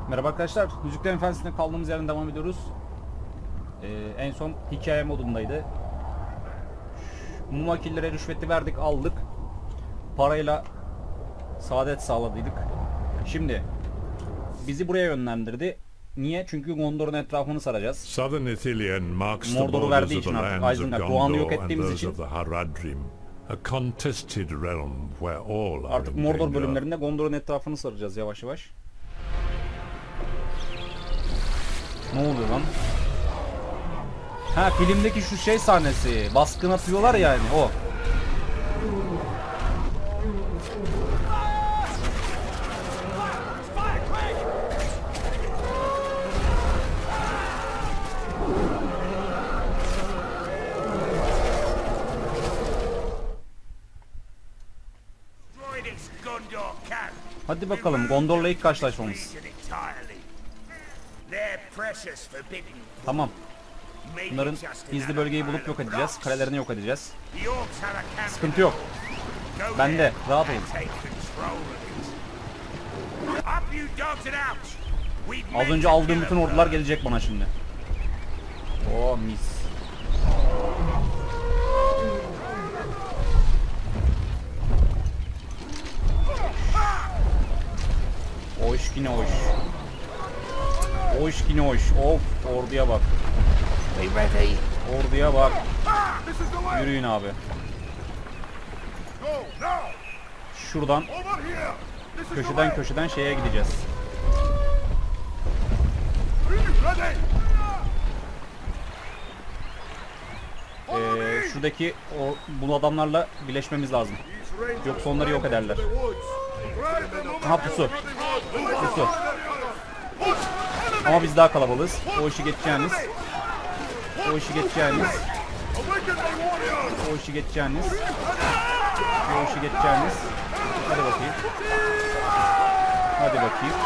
Merhaba arkadaşlar, Yüzüklerin Efendisi'nde kaldığımız yerden devam ediyoruz. En son hikaye modundaydı. Mumakillere rüşveti verdik, aldık. Parayla saadet sağladıydık. Şimdi bizi buraya yönlendirdi. Niye? Çünkü Gondor'un etrafını saracağız. Southern Ithilien marks the Mordor'u borders verdiği of the için artık lands of Isengard, Doğan'ı yok Gondor and ettiğimiz those için of the Haradrim, a contested realm where all are artık in Mordor danger. bölümlerinde Gondor'un etrafını saracağız yavaş yavaş. Ne oluyor lan? Ha, filmdeki şu şey sahnesi, baskın atıyorlar yani o. Hadi bakalım, Gondor'la ilk karşılaşmamız. Tamam. Bunların gizli bölgeyi bulup yok edeceğiz. Kalelerini yok edeceğiz. Sıkıntı yok. Bende. Rahat olun. Az önce aldığım bütün ordular gelecek bana şimdi. Oo mis. Hoş yine hoş. Hoş yine hoş. Of, orduya bak. Orduya bak. Yürüyün abi. Şuradan köşeden şeye gideceğiz. Şuradaki bu adamlarla birleşmemiz lazım. Yoksa onları yok ederler. Aha pusu. Pusu. Ama biz daha kalabalığız. O işi geçeceğiniz. O işi geçeceğiniz. O işi geçeceğiniz. O işi geçeceğiniz. Hadi bakayım. Hadi bakayım.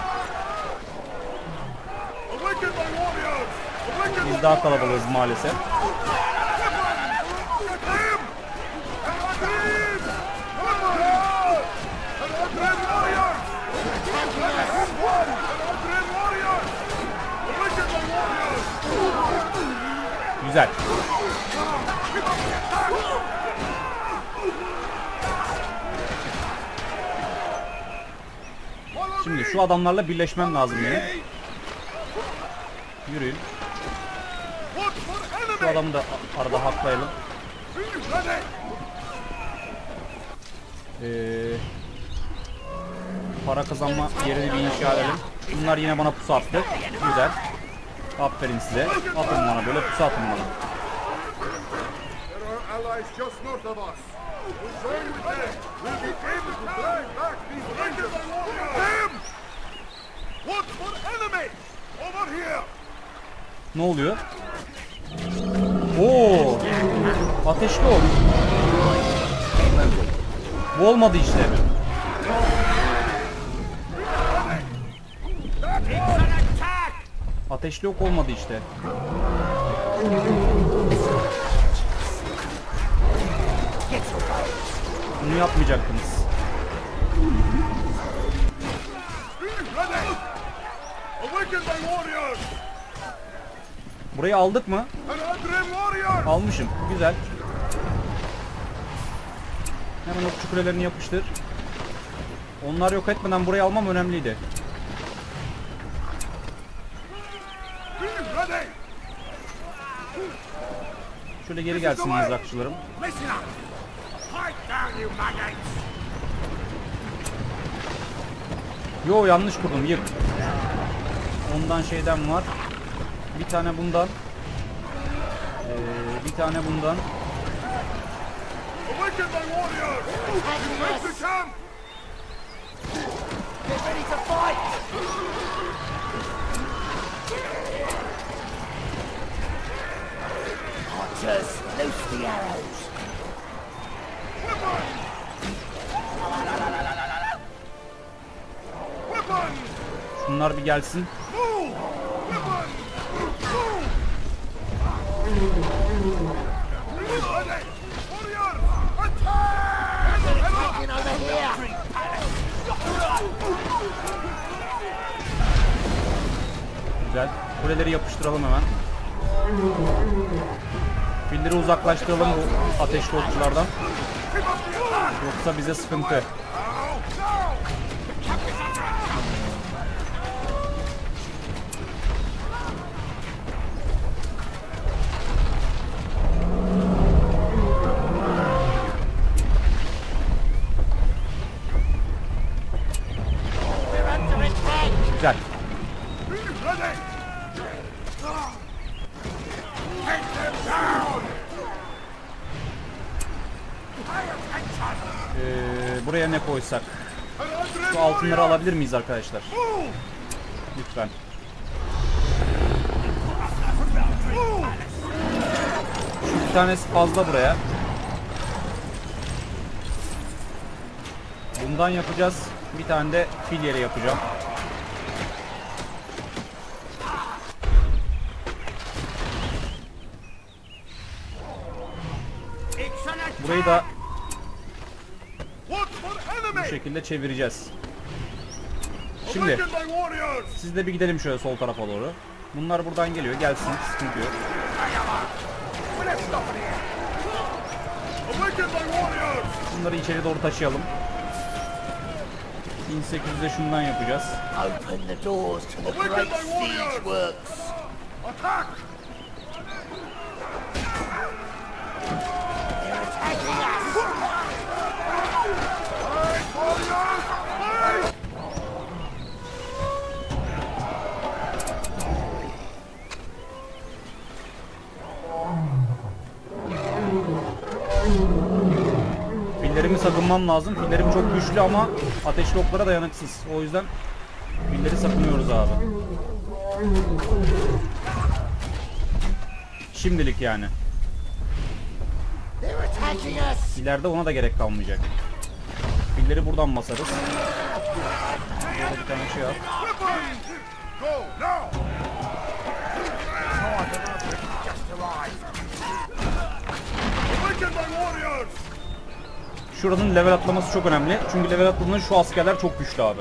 Biz daha kalabalığız maalesef. Güzel. Şimdi şu adamlarla birleşmem lazım benim. Yürüyün. Şu adamı da arada haklayalım. Para kazanma yerini bir inşa edelim. Bunlar yine bana pusu attı. Güzel. Aferin size. Atın bana böyle, pusu atın bana. Ne oluyor? Oo! Ateşli ol. Bu olmadı işte. Ateşli ok olmadı işte. Bunu yapmayacaktınız. Burayı aldık mı? Almışım. Güzel. Hemen okçu kulelerini yapıştır. Onlar yok etmeden burayı almam önemliydi. Şöyle geri gelsin mızrakçılarım. Yo, yanlış kurdum, yık. Ondan şeyden var. Bir tane bundan. Bir tane bundan. Şunlar bir gelsin. Güzel. Kuleleri yapıştıralım hemen. Filleri uzaklaştıralım bu ateşli okçulardan. Yoksa bize sıkıntı. Güzel. Buraya ne koysak? Şu altınları alabilir miyiz arkadaşlar? Lütfen. Şu bir tanesi fazla buraya. Bundan yapacağız. Bir tane de fil yeri yapacağım. Burayı da bu şekilde çevireceğiz. Şimdi siz de bir gidelim şöyle sol tarafa doğru. Bunlar buradan geliyor. Gelsin. Sıkıntı yok. Bunları içeri doğru taşıyalım. 1800'de şundan yapacağız. Open the doors to the great siege works. Attack! They're attacking us. Fillerimi sakınmam lazım. Fillerim çok güçlü ama ateşli oklara dayanıksız. O yüzden filleri sakınıyoruz abi. Şimdilik yani. They're attacking us. İleride ona da gerek kalmayacak. Filleri buradan basarız. Burada bir tane şey al. Go now! Awaken my warriors! Şuranın level atlaması çok önemli. Çünkü level atladığında şu askerler çok güçlü abi.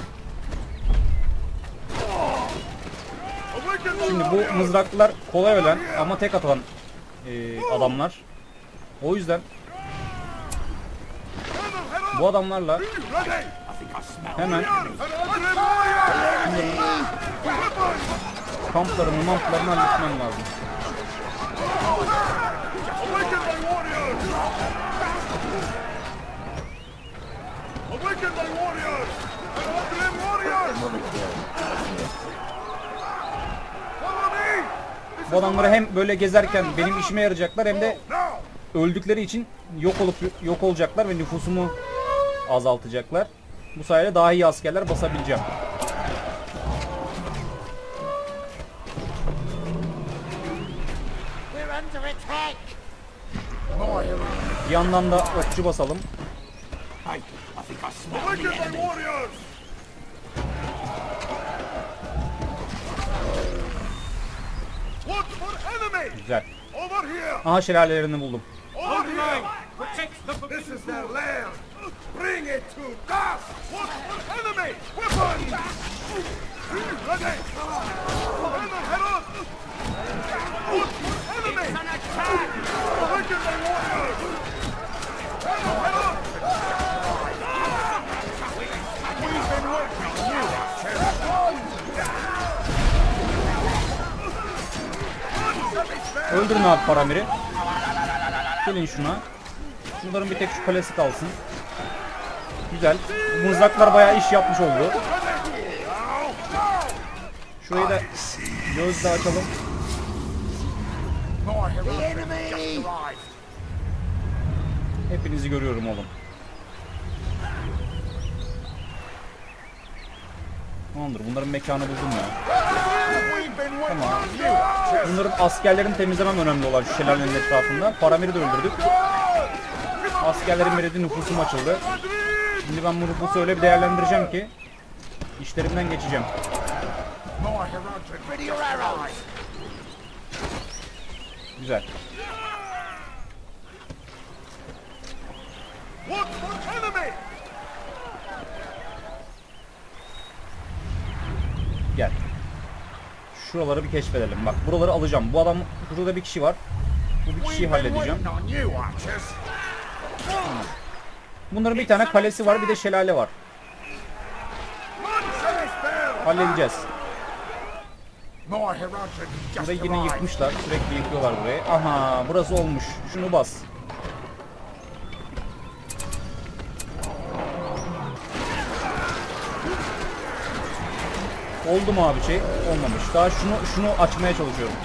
Şimdi bu mızraklılar kolay ölen ama tek atan adamlar. O yüzden bu adamlarla hemen kamplarını halletmem lazım. Awaken my warriors! Awaken my warriors! An warriors! Follow me! Bu adamları hem böyle gezerken benim işime yarayacaklar hem de Now! öldükleri için yok olacaklar ve nüfusumu azaltacaklar. Bu sayede daha iyi askerler basabileceğim. We're under attack. Bir yandan da okçu basalım. Awaken my warriors! Look for enemy! Güzel. Over here! Aha şelalelerini buldum. Over here! This is their land! Bring it to dust! Look for enemy! Weapons! Ready! Head on! Look for enemy! It's an attack! Awaken my warriors! Head on! We've been working you! Öldürün abi Faramir'i. Gelin şuna. Şunların bir tek şu kalesi kalsın. Güzel. Bu mızraklar bayağı iş yapmış oldu. Şurayı da gözle açalım. The enemy. Hepinizi görüyorum oğlum. Tamamdır. Bunların mekanı buldum ya. Tamam. Bunların askerlerini temizlemem önemli olan şu şelalenin etrafında. Faramir'i de öldürdük. Askerlerin belirli nüfusum açıldı. Şimdi ben bu nüfusu öyle bir değerlendireceğim ki işlerimden geçeceğim. Ready your arrows. Look Güzel. for enemy! Gel. Şuraları bir keşfedelim. Bak buraları alacağım. Bu adam, burada bir kişi var. Bu bir kişiyi halledeceğim. On you, archers. Bunların bir tane kalesi var, bir de şelale var. Halledeceğiz. More heroic just Burayı yine arrived. yıkmışlar. Sürekli yıkıyorlar burayı. Aha, burası olmuş. Şunu bas. Oldu mu abi şey? Olmamış. Daha şunu açmaya çalışıyorum.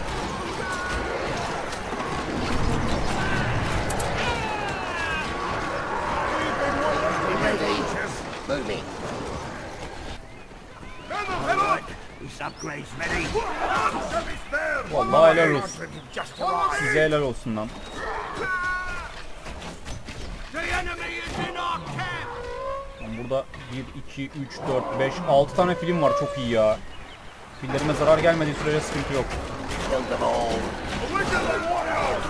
Be ready. Move it. This upgrade's ready. Vallahi helal olsun. Just arrived. Size helal olsun lan. The enemy is in our camp. Lan burada 1, 2, 3, 4, 5, 6 tane film var. Çok iyi ya. Fillerime zarar gelmediği sürece sıkıntı yok. Kill them all. Original warriors.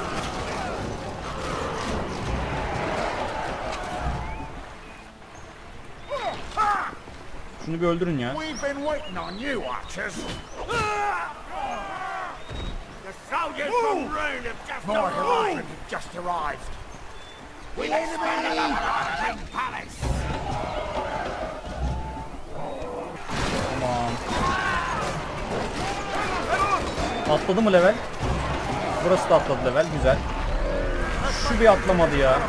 Şunu bir öldürün ya. We've been waiting on you, archers. The soldiers from Rune have just arrived. Just arrived. The enemy! Palace. Tamam. Atladı mı level? Burası da atladı level. Güzel. Şu bir atlamadı ya.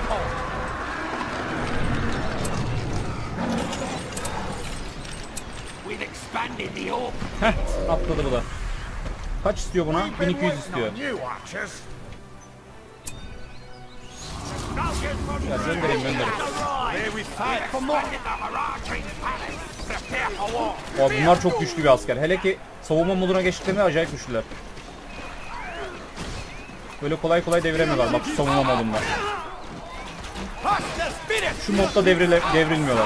We've expanded the orc. Heh, atladı bu da. Kaç istiyor buna? 1200 istiyor. You archers. Ya göndereyim göndereyim. There we fight for more. Prepare for war. Aa, bunlar çok güçlü bir asker. Hele ki savunma moduna geçtiklerinde acayip güçlüler. Böyle kolay kolay deviremiyorlar bak şu savunma modunda. Şu modda devrilmiyorlar.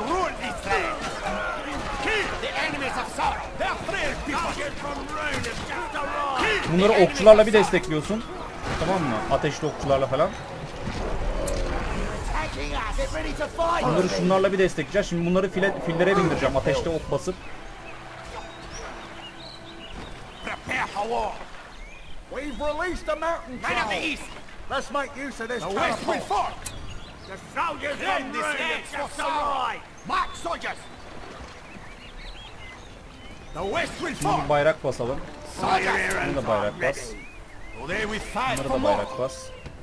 Bunları okçularla bir destekliyorsun. Tamam mı? Ateşli okçularla falan. Attacking us. Get ready to fight. Bunları şunlarla bir destekleyeceğiz. Şimdi bunları fillere bindireceğim. Ateşli ok basıp. Prepare for war. We've released the mountain Right up the east. Let's make use of this catapult. The soldiers from this land just arrived. March, soldiers. The west will Şimdi bir bayrak basalım. Soldiers. Bunu da bayrak bas. Well, there we fight Bunları for da more. bayrak bas.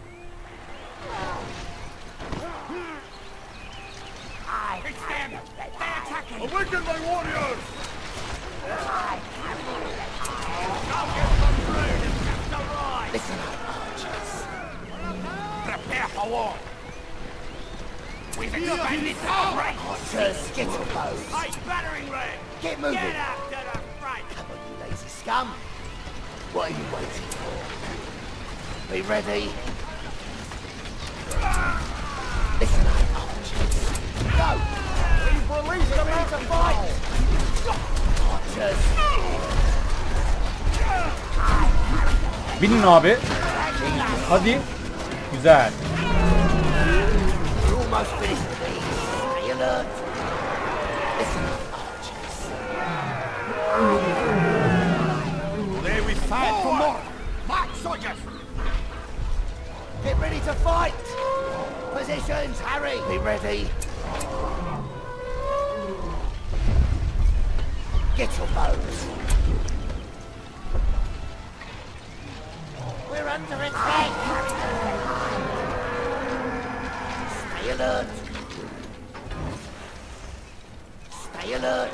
It's them. They're attacking. Awaken my warriors. Listen up, archers. Prepare for war. We've expanded the range. Archers, get your bows. Hey, battering ram. Get moving. Get up to the front. Come on, you lazy scum. What are you waiting for? Be ready. Listen up, archers. Go. We've released the Ready to mountain fight. Archers. Binin abi. Attacking us. Hadi. Güzel. We're almost finished with these. Stay alert. Listen up, archers. There we fight for more. March, soldiers. Get ready to fight. Positions, Harry. Be ready. Get your bows. We're under attack. Stay alert. Stay alert.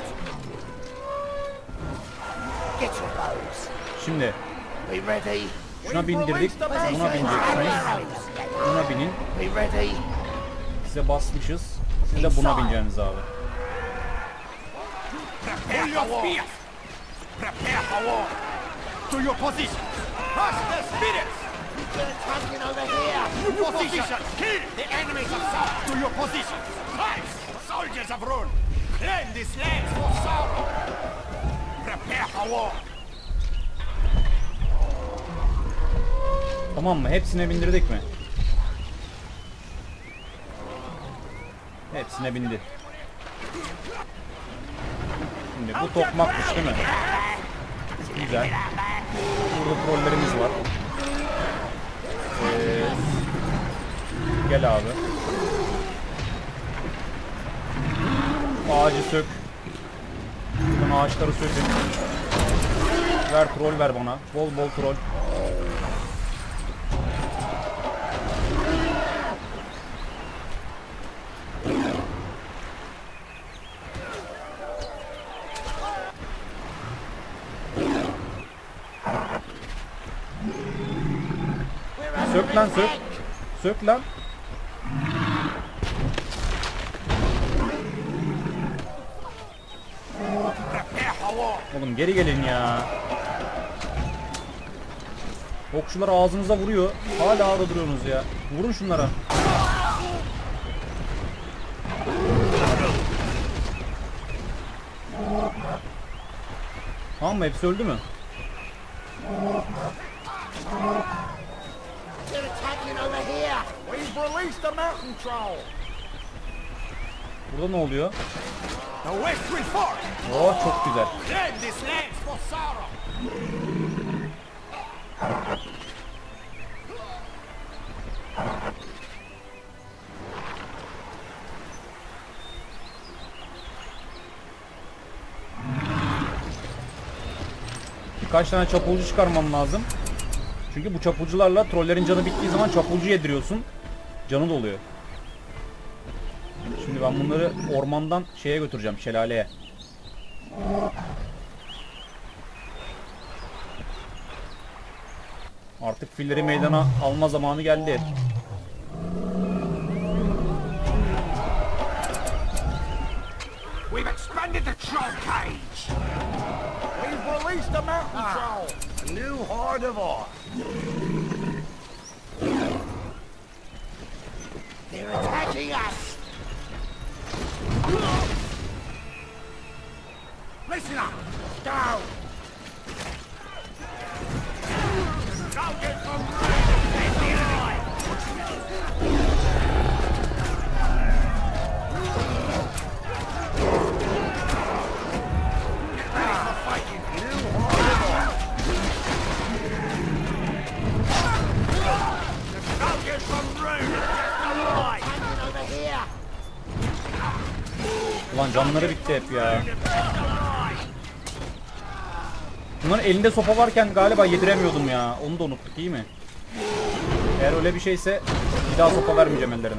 Get your bows. Şimdi Be ready. şuna bindirdik. Buna bineceksiniz. Buna binin. Be ready. Size basmışız. Siz de buna bineceğiniz abi. Prepare for war. Prepare for war. To your position. Crush the spirits. Get attacking over here. Position. Kill the enemies of Sauron. To your position. Rise, soldiers of Rune. Claim this land for Sauron. Prepare for war. Tamam mı? Hepsine bindirdik mi? Hepsine bindi. Şimdi bu tokmakmış değil mi? Güzel. Burada trollerimiz var. Gel abi. Ağacı sök. Buradan ağaçları sökün. Ver troll ver bana. Bol bol troll. Sök lan sök. Sök lan. Oğlum geri gelin ya. Okçular ağzınıza vuruyor. Hala ağrı duruyorsunuz ya. Vurun şunlara. Tamam mı? Hepsi öldü mü? They're attacking over here. We've released the mountain troll. Burada ne oluyor? The Westwind Fort. Oh çok güzel. Then this land's for Sauron. Birkaç tane çapulcu çıkarmam lazım. Çünkü bu çapulcularla trollerin canı bittiği zaman çapulcu yediriyorsun. Canı doluyor. Şimdi ben bunları ormandan şeye götüreceğim, şelaleye. Artık filleri meydana alma zamanı geldi. We've expanded the troll cage. We've released the mountain troll. A new horde of orcs. They're attacking us. Listen up. Down. Don't get from Ulan canları bitti hep ya. Bunların elinde sopa varken galiba yediremiyordum ya. Onu da unuttuk, iyi mi? Eğer öyle bir şeyse bir daha sopa vermeyeceğim ellerine.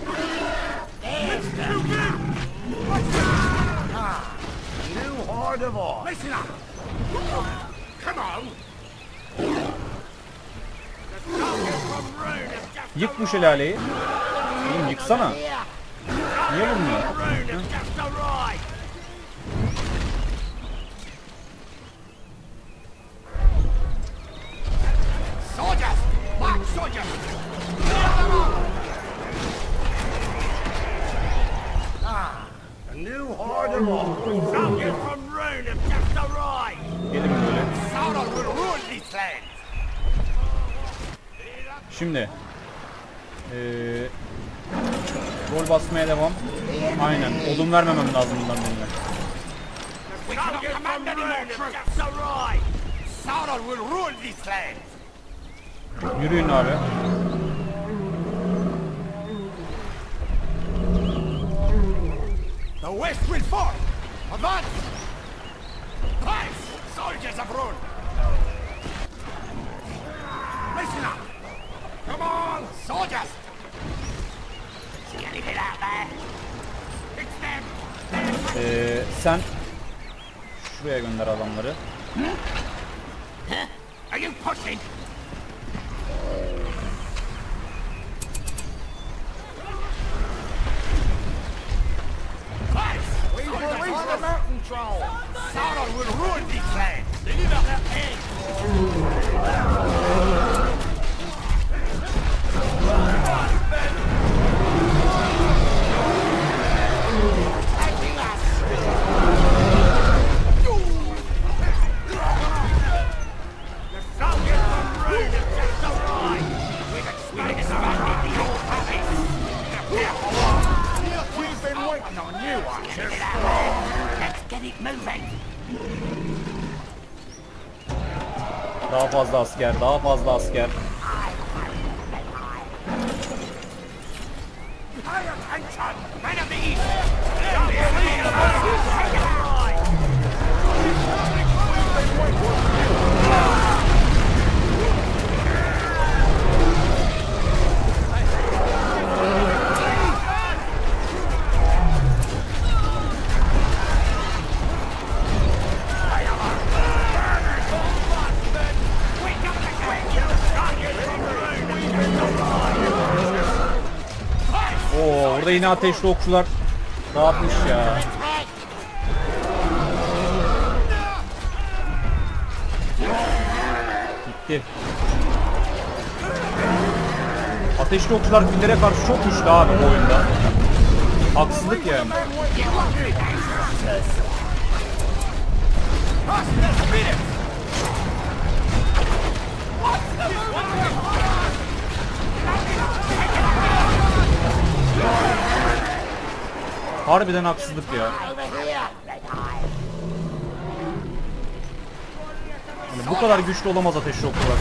new horde of orcs. Listen up. Come on. Yık bu şelaleyi. Oğlum yıksana. Niye vurmuyor? Soldiers! March soldiers! A new horde of orcs. Soldiers from Rune have just arrived. Gelin böyle. Sauron will rule this land. Şimdi. Rol basmaya devam. Aynen. Odun vermemem lazım bundan benimle. We can't command any more troops. Just arrived. Sauron will rule this land. Yürüyün abi. The Westwind Fort! Advance! Place! Soldiers of Rune! Listen up! Come on, soldiers! See anything out there? It's them! Sen şuraya gönder adamları. Are you pushing? We've released the mountain troll! Sauron will ruin this land! Deliver their eggs! Attacking us! The soldiers from Rune have just arrived! We've expanded the old habits! We've been waiting on you, Archer! Let's get it moving! Daha fazla asker, daha fazla asker. Pay attention! Men of the East! Oo, orada yine ateşli okçular dağıtmış ya. Gitti. Ateşli okçular fillere karşı çok güçlü abi bu oyunda. Haksızlık yani. Harbiden haksızlık ya. Yani bu kadar güçlü olamaz ateşli okçular.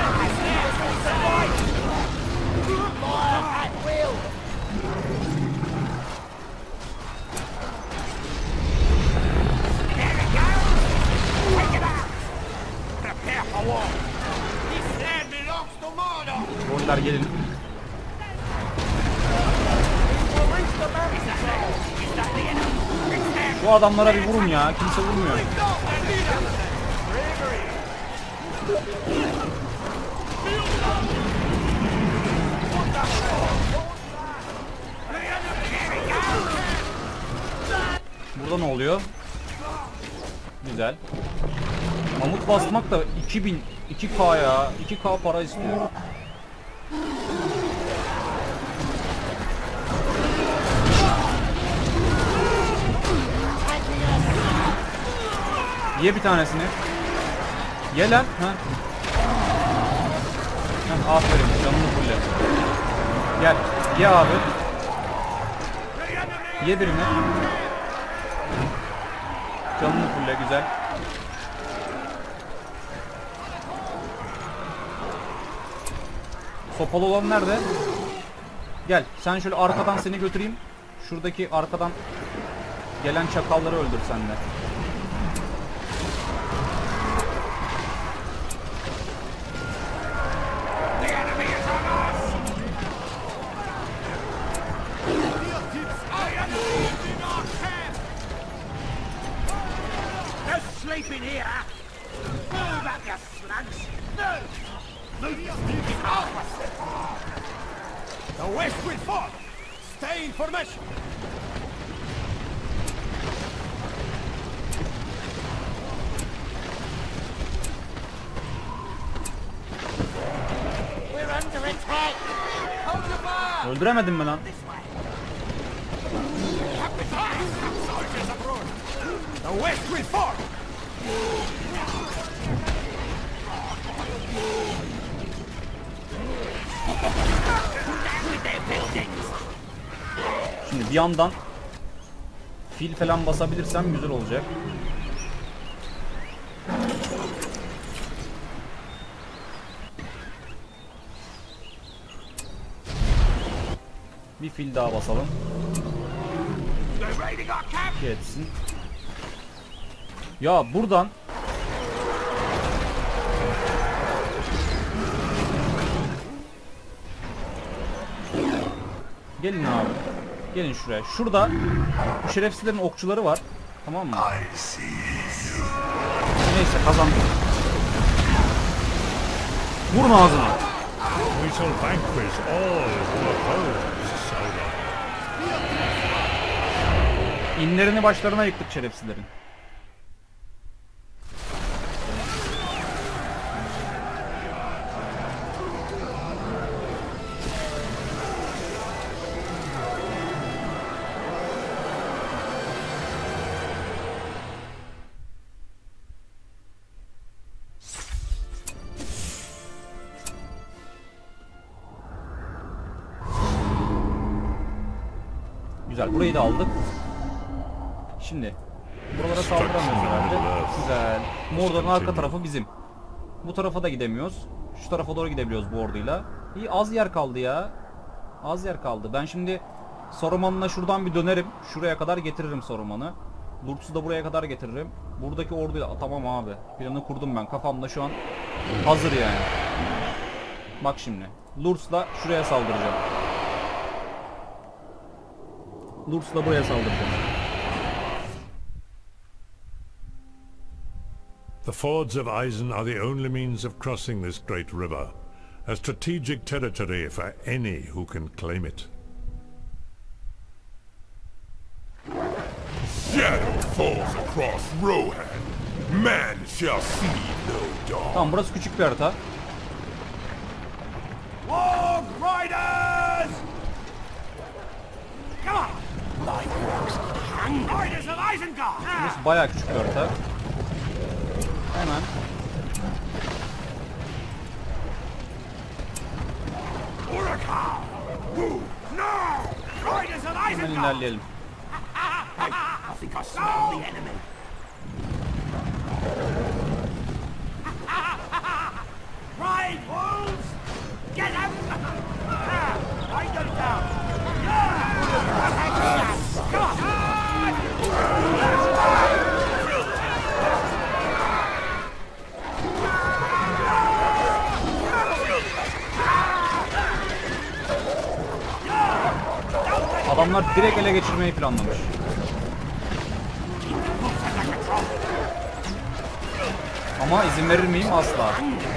Prepare for war! This land belongs to Mordor! Roller gelin. Şu adamlara bir vurun ya. Kimse vurmuyor. Burada ne oluyor? Güzel. Mamut basmak da 2000 2K ya. 2K para istiyor. Ye bir tanesini. Ye lan. Ha. Ha, aferin. Canını fulle. Gel. Ye abi. Ye birini. Canını fulle. Güzel. Sopalı olan nerede? Gel. Sen şöyle arkadan seni götüreyim. Şuradaki arkadan gelen çakalları öldür sen de. Sleeping here! Move up, you slugs! Move! The West will fall. Stay in formation. We're under attack! Hold your fire! Öldüremedin mi lan? Soldiers abroad. The West will fall. Şimdi bir yandan fil falan basabilirsem güzel olacak. Bir fil daha basalım. Geçsin. Ya buradan gelin abi. Gelin şuraya. Şurada bu şerefsizlerin okçuları var. Tamam mı? Neyse kazandık. Vurun ağzına. We shall vanquish all who oppose Sauron. İnlerini başlarına yıktık şerefsizlerin. Güzel. Burayı da aldık. Şimdi buralara saldıramıyoruz herhalde. Güzel. Mordor'un arka tarafı bizim. Bu tarafa da gidemiyoruz. Şu tarafa doğru gidebiliyoruz bu orduyla. İyi, az yer kaldı ya. Az yer kaldı. Ben şimdi Saruman'la şuradan bir dönerim. Şuraya kadar getiririm Saruman'ı. Lurtz'u da buraya kadar getiririm. Buradaki orduyu tamam abi. Planı kurdum ben. Kafamda şu an hazır yani. Bak şimdi. Lurtz'la şuraya saldıracağım. Lurtz'la buraya saldıracağım. The fords of Eisen are the only means of crossing this great river, a strategic territory for any who can claim it. Shadow falls across Rohan. Man shall see no dawn. Tamam, burası küçük bir harita. Warg Riders! Come on! My works hungry. Riders of Isengard! Burası bayağı küçük bir harita. Hemen. Urakal! Move now! Riders of Hemen Isengard! ilerleyelim. I think I smell the enemy. Ride, wolves! Get them! Ride them down! Yeah! Come on! Adamlar direkt ele geçirmeyi planlamış. Ama izin verir miyim? Asla.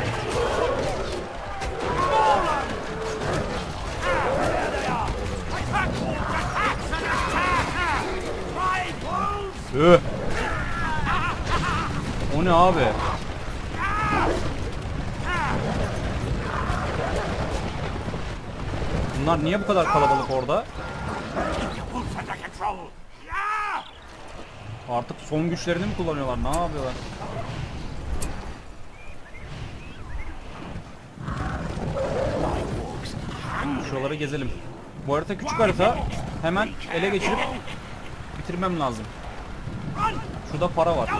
Üh. O ne abi? Bunlar niye bu kadar kalabalık orada? Artık son güçlerini mi kullanıyorlar? Ne yapıyorlar? Şuraları gezelim. Bu harita küçük harita. Hemen ele geçirip bitirmem lazım. Şurada para var.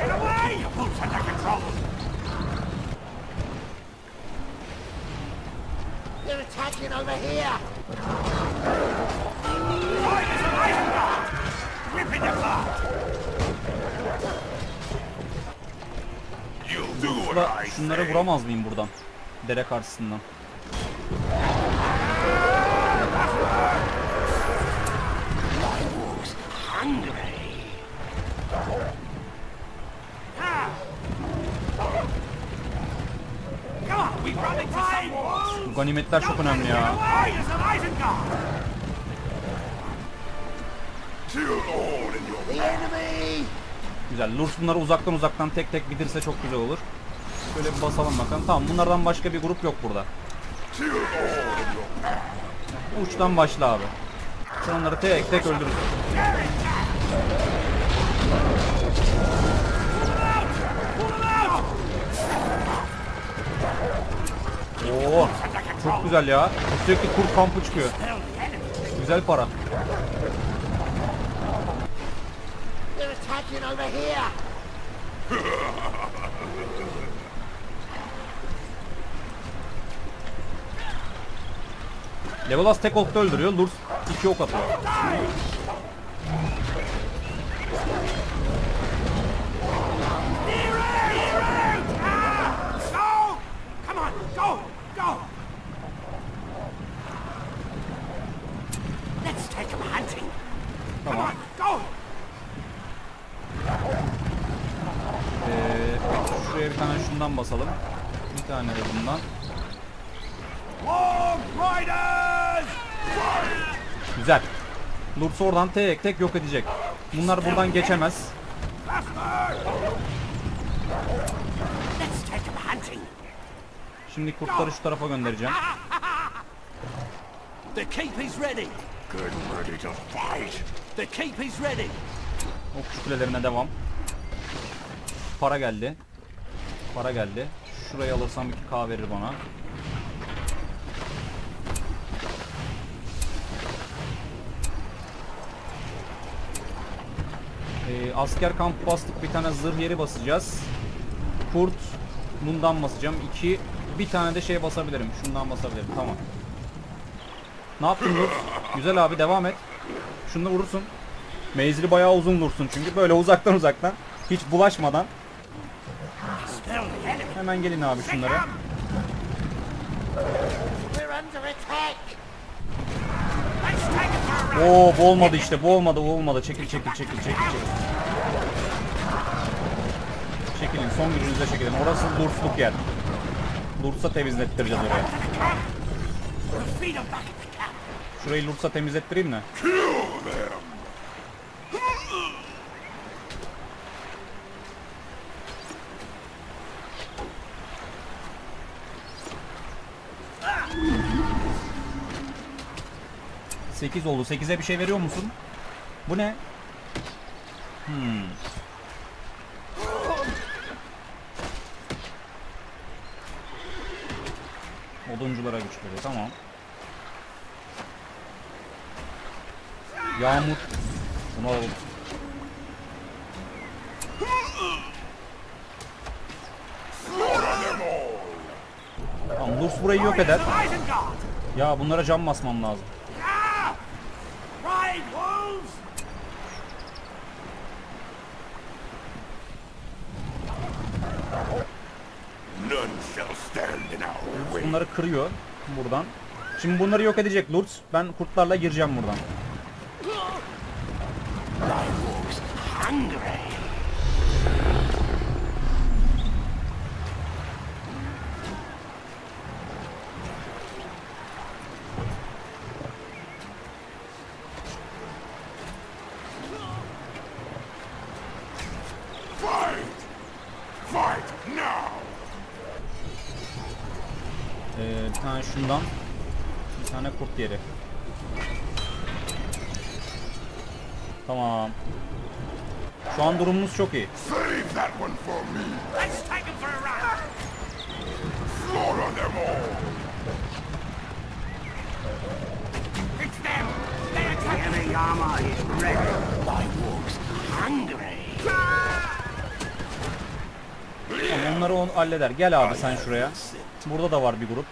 They're attacking over here. You'll do what Şurada, I şunları say. vuramaz mıyım buradan? Dere karşısından. Come on, we're running for some walls. Bu ganimetler çok önemli ya. Riders of Isengard. Till all in your The enemy. Güzel. Lurs bunları uzaktan tek tek bitirse çok güzel olur. Şöyle bir basalım bakalım. Tamam, bunlardan başka bir grup yok burada. till all in your Uçtan başla abi. Sen onları tek tek öldürürsün. Oo, çok güzel ya. Sürekli kurt kampı çıkıyor. Güzel para. They're attacking over here. Legolas tek okta öldürüyor. Lurs 2 ok atıyor. Go! Come on, go, go. Let's take them hunting. Come Tamam. on, go. Şuraya bir tane şundan basalım. Bir tane de bundan. Warg Riders! Güzel. Lurs'u oradan tek tek yok edecek. Bunlar buradan geçemez. Let's take them hunting. Şimdi kurtları şu tarafa göndereceğim. The keep is ready. Get ready to fight! The keep is ready. Okçu kulelerine devam. Para geldi. Para geldi. Şurayı alırsam 2K verir bana. Asker kampı bastık. Bir tane zırh yeri basacağız. Kurt Bundan basacağım. 2. Bir tane de şey basabilirim. Şundan basabilirim. Tamam. Ne yaptın Lurs? Güzel abi, devam et. Şunu vurursun. Menzili bayağı uzun vursun çünkü. Böyle uzaktan. Hiç bulaşmadan. Hemen gelin abi şunlara. We're under attack. Oo, bu olmadı işte. Bu olmadı. Çekil. Çekilin. Son gücünüzle çekilin. Orası Lursluk yer. Lurs'a temizlettireceğiz oraya. Şurayı Lurs'a temizlettireyim mi? Sekiz oldu. 8'e bir şey veriyor musun? Bu ne? Odunculara güç veriyor. Tamam. Yağmur. Bunu alalım. Tamam, Lurs burayı yok eder. Ya bunlara cam basmam lazım. Ride, wolves! None shall stand in our way. Bunları kırıyor buradan. Şimdi bunları yok edecek Lurs. Ben kurtlarla gireceğim buradan. Hungry. Fight now! Bir tane şundan. Bir tane kurt yeri. Tamam. Şu an durumumuz çok iyi. Save that one for me. Let's take him for a ride! Slaughter them all. It's them! They attack! Heavy armor is ready. Thy wolves hungry. Tamam, onları halleder. Gel abi sen şuraya. Burada da var bir grup.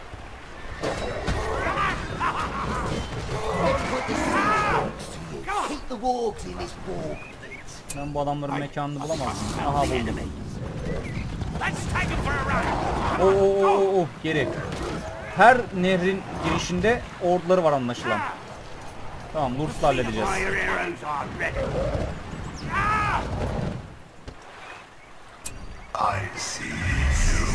Keep the wargs in this war. Ben bu adamların mekanını bulamazdım. Aha buldum. Let's take him for a ride! Oo, geri. Her nehrin girişinde orduları var anlaşılan. Tamam, Lurs'la halledeceğiz. Your arrows are ready. I see you.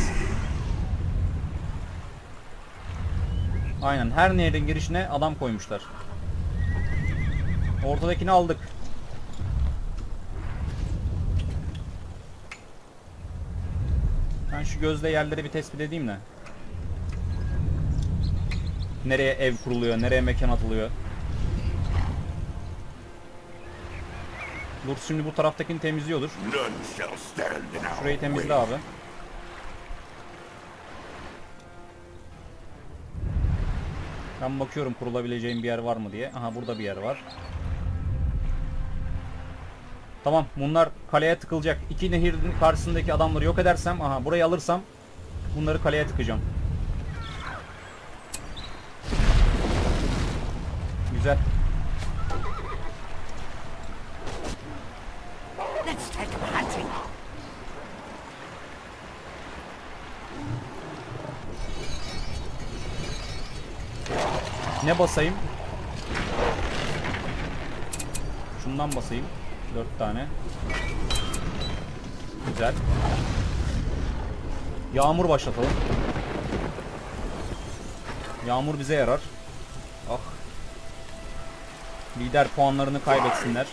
Aynen, her nehrin girişine adam koymuşlar. Ortadakini aldık. Ben şu gözle yerleri bir tespit edeyim de. Nereye ev kuruluyor, nereye mekan atılıyor. Lurs şimdi bu taraftakini temizliyordur. None shall stand in our Şurayı temizle way. abi. Ben bakıyorum kurulabileceğim bir yer var mı diye. Aha, burada bir yer var. Tamam, bunlar kaleye tıkılacak. İki nehirin karşısındaki adamları yok edersem, aha burayı alırsam bunları kaleye tıkacağım. Güzel. Let's take them hunting. Ne basayım? Şundan basayım. 4 tane. Güzel. Yağmur başlatalım. Yağmur bize yarar. Ah. Lider puanlarını kaybetsinler.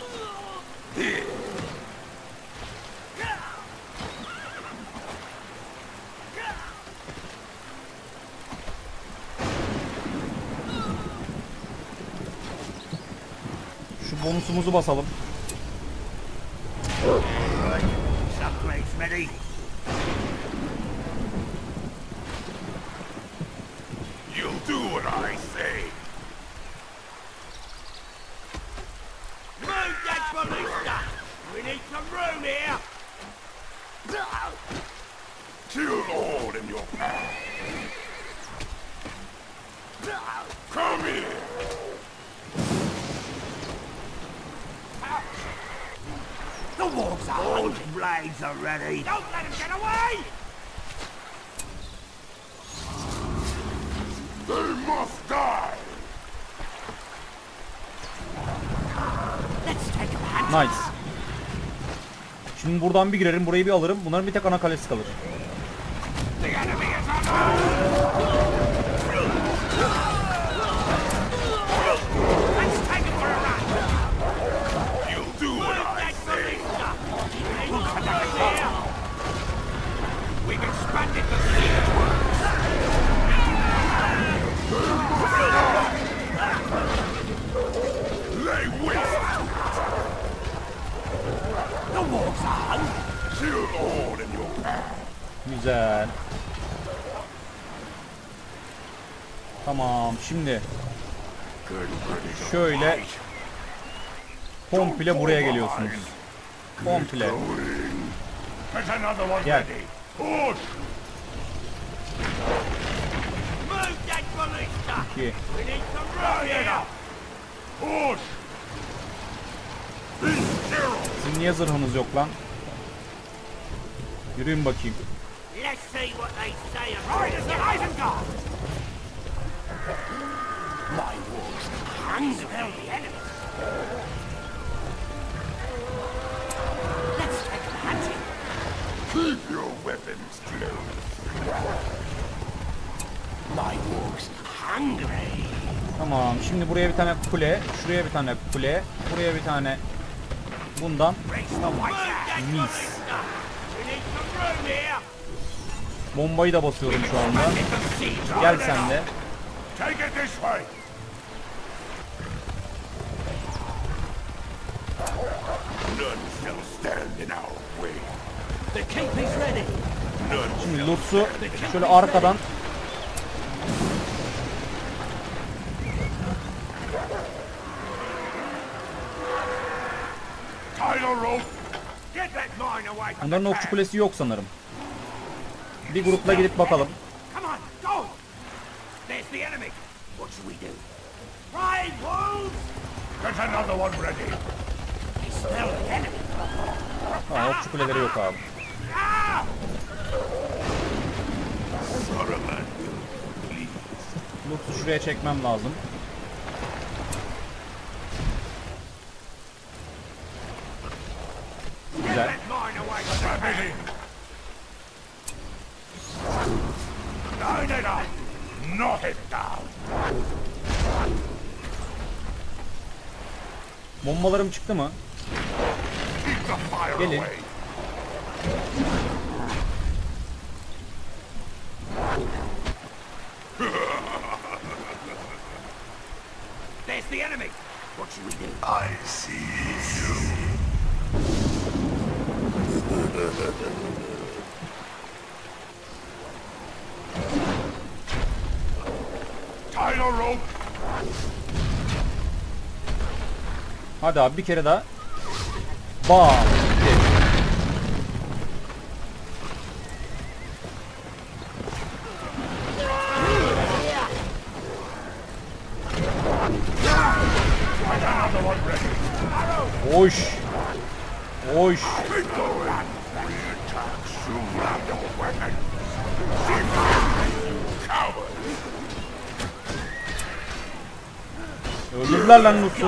Şu bonusumuzu basalım. Subplate's ready. You'll do what I say. Move that ballista! We need some room here! Kill all in your path. Come here. The wargs are hunting. Blades are ready. Don't let him get away! They must die. Let's take him hunting. Nice. Şimdi buradan bir girerim, burayı bir alırım. Bunların bir tek ana kalesi kalır. The enemy is on us! Let's take him for a run. You'll do what I say. We'll cut out here. We've expanded the siege. Lay waste. The wargs are hungry. Kill all in your path. Güzel. Tamam, şimdi Get ready to şöyle fight. komple buraya geliyorsunuz. Komple. There's another one Gel. ready. Push. Move that ballista. 2. We need some room here. Push. Be zero. Sizin niye zırhınız yok lan? Yürüyün bakayım. Let's see what they say and Riders of Isengard! My wolves hungry the enemy. Let's take them hunting. Keep your weapons close. My wolves hungry. Tamam, şimdi buraya bir tane kule, şuraya bir tane kule, buraya bir tane bundan. Race the white Mis. We need some room here. Bombayı da basıyorum şu anda. Get the siege Gel on sen now. de. Take it this way. None shall stand in our way. The keep is ready. None Şimdi Lutz'u şöyle arkadan tie a rope. Get that mine away from bunların the okçu path. kulesi yok sanırım. Bir grupla gidip bakalım. Come on, go! There's the enemy. What should we do? Ride, wolves! Get another one ready. They smell the enemy. Ha, okçu kuleleri yok abi. Ah! Saruman, Lutz'u şuraya çekmem lazım. Güzel. That mine away from the trap path. it in. Line it up. Knot it down. Bombalarım çıktı mı? Keep the fire Gelin. away. There's the enemy. What should we do? I see you. Tie a rope. Hadi abi bir kere daha. Bam. Another one ready. Oş. Oş. Keep going. Re-attack soon after weapon. You coward. Öldürdüler lan Lutz'u.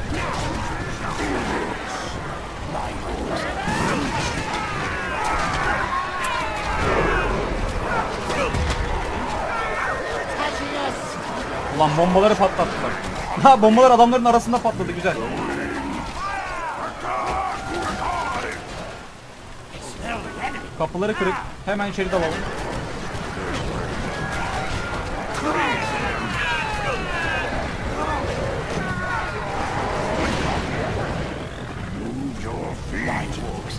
Ulan bombaları patlattılar. Ha, bombalar adamların arasında patladı, güzel. Kapıları kırık. Hemen içeri dalalım. Your feet.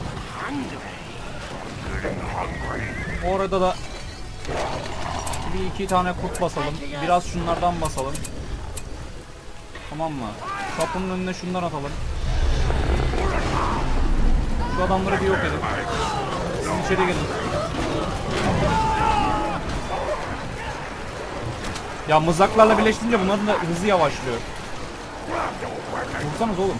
Getting hungry. Orada da bir iki tane kurt basalım. Biraz şunlardan basalım. Tamam mı? Kapının önüne şundan atalım. Şu adamları bir yok edin. Siz içeri gelin. Ya mızraklarla birleştirince bunların da hızı yavaşlıyor. Vursanız oğlum.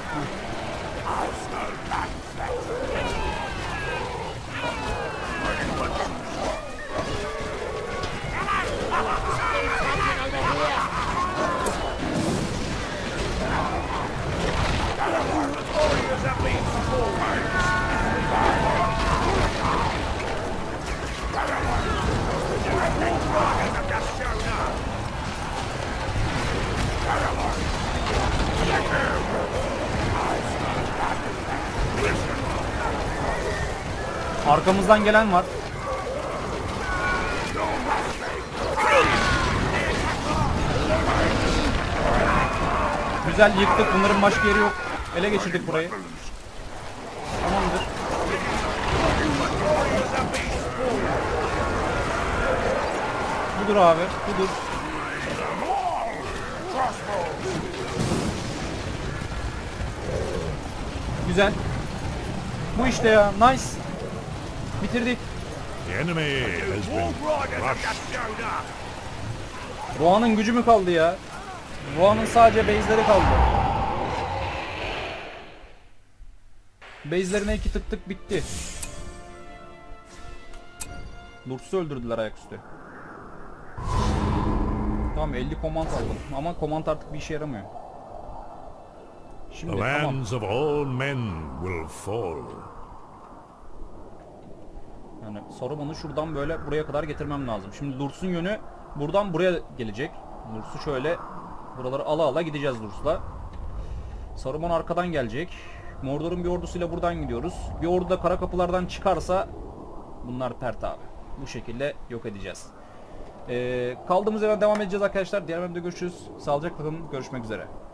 Arkamızdan gelen var. Güzel yıktık. Bunların başka yeri yok. Ele geçirdik burayı. Tamamdır. Budur abi. Budur. Güzel. Bu işte ya. Nice. Bitirdik. The enemy has been crushed. Boğa'nın gücü mü kaldı ya? Boğa'nın sadece base'leri kaldı. Base'lerine 2 tık tık bitti. Lurtz'u öldürdüler ayaküstü. Tamam 50 command aldım ama command artık bir işe yaramıyor. The Şimdi tamam. lands of all men will fall. Yani Saruman'ı şuradan böyle buraya kadar getirmem lazım. Şimdi Lurtz'un yönü buradan buraya gelecek. Lurtz'u şöyle buraları ala ala gideceğiz Lurtz'la. Saruman arkadan gelecek. Mordor'un bir ordusuyla buradan gidiyoruz. Bir ordu da kara kapılardan çıkarsa bunlar pert abi. Bu şekilde yok edeceğiz. Kaldığımız yerden devam edeceğiz arkadaşlar. Diğer bölümde görüşürüz. Sağlıcakla kalın. Görüşmek üzere.